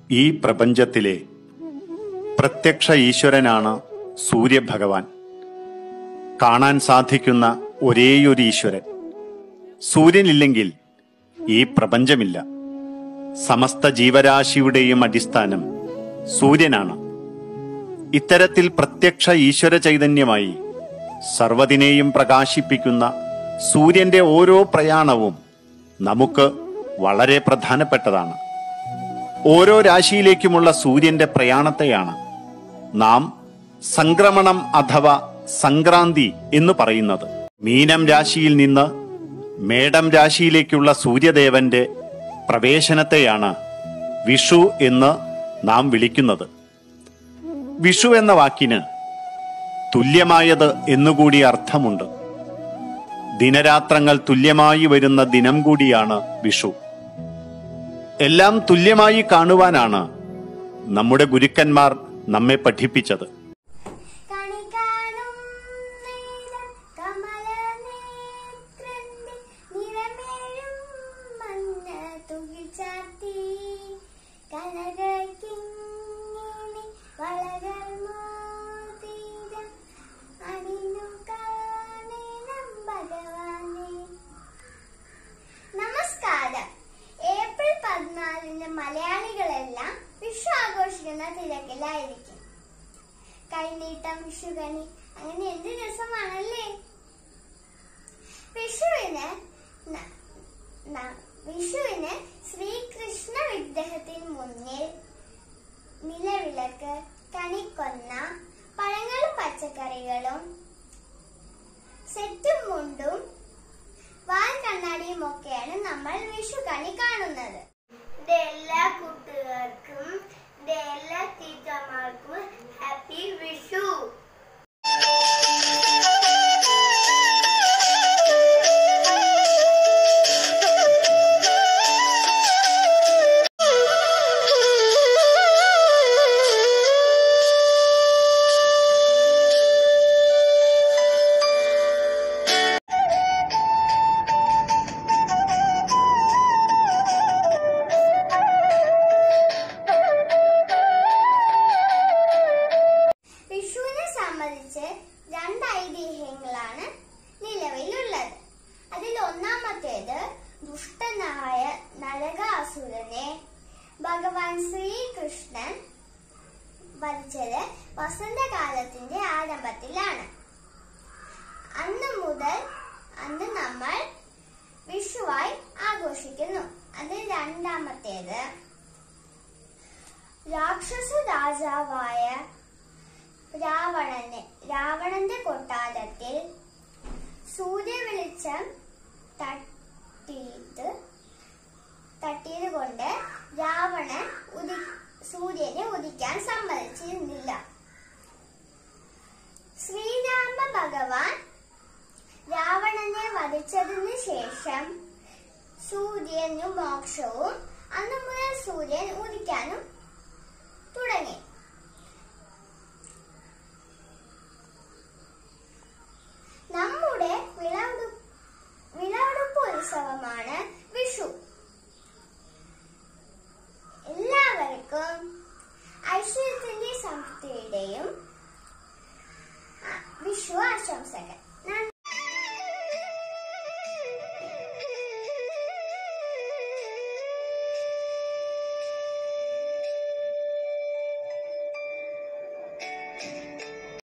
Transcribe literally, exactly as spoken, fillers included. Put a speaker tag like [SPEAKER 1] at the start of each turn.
[SPEAKER 1] ഈ പ്രപഞ്ചത്തിലെ പ്രത്യക്ഷ ഈശ്വരനാണ് സൂര്യഭഗവാൻ. കാണാൻ സാധിക്കുന്ന ഒരേയൊരു ഈശ്വരൻ. സൂര്യനില്ലെങ്കിൽ ഈ പ്രപഞ്ചമില്ല. സമസ്ത ജീവരാശിയുടെയും അടിസ്ഥാനം സൂര്യനാണ്. ഇത്തരത്തിൽ പ്രത്യക്ഷ ഈശ്വര ചൈതന്യമായി സർവ്വതിനെയും പ്രകാശിപ്പിക്കുന്ന സൂര്യന്റെ ഓരോ പ്രയാണവും നമുക്ക് വളരെ പ്രധാനപ്പെട്ടതാണ്. ഓരോ രാശിയിലേക്കുമുള്ള സൂര്യന്റെ പ്രയാണത്തെയാണ് നാം സംക്രമണം അഥവാ സംക്രാന്തി എന്ന് പറയുന്നത്. മീനം രാശിയിൽ നിന്ന് മേടം രാശിയിലേക്കുള്ള സൂര്യദേവന്റെ പ്രവേശനത്തെയാണ് വിഷു എന്ന് നാം വിളിക്കുന്നത്. വിഷു എന്ന വാക്കിന് തുല്യമായത് എന്നുകൂടി അർത്ഥമുണ്ട്. ദിനരാത്രങ്ങൾ തുല്യമായി വരുന്ന ദിനം കൂടിയാണ് വിഷു. എല്ലാം തുല്യമായി കാണുവാനാണ് നമ്മുടെ ഗുരുക്കന്മാർ നമ്മെ പഠിപ്പിച്ചത്.
[SPEAKER 2] നമസ്കാരം. ഏപ്രിൽ പതിനാലിന് മലയാളികളെല്ലാം വിഷു ആഘോഷിക്കുന്ന തിരക്കിലായിരിക്കും. കൈനീട്ടം, വിഷുകണി, അങ്ങനെ എന്ത് രസമാണല്ലേ. വിഷുവിന് വിഷുവിന് ശ്രീകൃഷ്ണ വിഗ്രഹത്തിന് മുന്നിൽ നിലവിളക്ക്, കണിക്കൊന്ന, പഴങ്ങളും പച്ചക്കറികളും, സെറ്റും മുണ്ടും വാൽ കണ്ണാടിയും ഒക്കെയാണ് നമ്മൾ വിഷു കണി കാണുന്നത്. എല്ലാ കൂട്ടുകാർക്കും എല്ലാ ടീച്ചർമാർക്കും ഹാപ്പി വിഷു. രണ്ട് ഐതിഹ്യങ്ങളാണ് നിലവിലുള്ളത്. അതിൽ ഒന്നാമത്തേത് ദുഷ്ടനായ നരകാസുരനെ ഭഗവാൻ ശ്രീകൃഷ്ണൻ വധിച്ചത് വസന്തകാലത്തിന്റെ ആരംഭത്തിലാണ്. അന്ന് മുതൽ അന്ന് നമ്മൾ വിഷുവായി ആഘോഷിക്കുന്നു. അതിൽ രണ്ടാമത്തേത് രാക്ഷസ രാജാവായ രാവണന് രാവണന്റെ കൊട്ടാരത്തിൽ സൂര്യ വെളിച്ചം തട്ടിയിട്ട് തട്ടിയത് കൊണ്ട് രാവണൻ ഉദി സൂര്യനെ ഉദിക്കാൻ സമ്മതിച്ചിരുന്നില്ല. ശ്രീരാമ ഭഗവാൻ രാവണനെ വധിച്ചതിന് ശേഷം സൂര്യനും മോക്ഷവും അന്നു മുതൽ സൂര്യൻ ഉദിക്കാനും തുടങ്ങി. നമ്മുടെ വിളവെടുപ്പ് വിളവെടുപ്പ് ഉത്സവമാണ് വിഷു. എല്ലാവർക്കും ഐശ്വര്യത്തിന്റെയും സമൃദ്ധിയുടെയും വിഷു ആശംസകൾ.